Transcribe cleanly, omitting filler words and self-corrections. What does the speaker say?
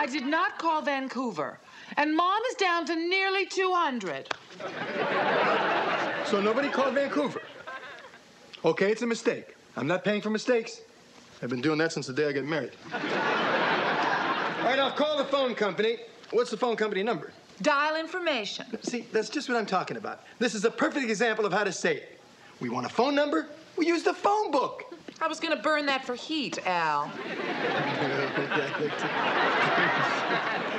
I did not call Vancouver. And Mom is down to nearly 200. So nobody called Vancouver? Okay, it's a mistake. I'm not paying for mistakes. I've been doing that since the day I got married. All right, I'll call the phone company. What's the phone company number? Dial information. See, that's just what I'm talking about. This is a perfect example of how to say it. We want a phone number, we use the phone book. I was going to burn that for heat, Al.